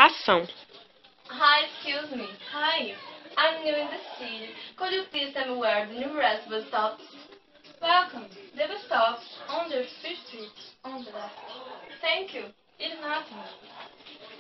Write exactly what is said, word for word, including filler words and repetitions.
Ação. Hi, excuse me. Hi. I'm new in the city. Could you please tell me where the nearest bus stops? Welcome. The bus stops on the fifth street on the left. Thank you. It's nothing.